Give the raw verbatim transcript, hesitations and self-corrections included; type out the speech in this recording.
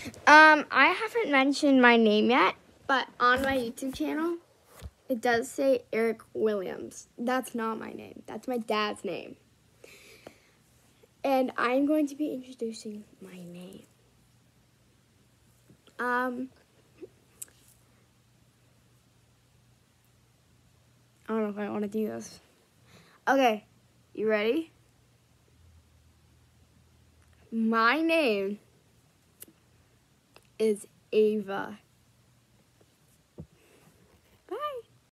Um, I haven't mentioned my name yet, but on my YouTube channel, it does say Eric Williams. That's not my name. That's my dad's name. And I'm going to be introducing my name. Um, I don't know if I want to do this. Okay, you ready? My name is Ava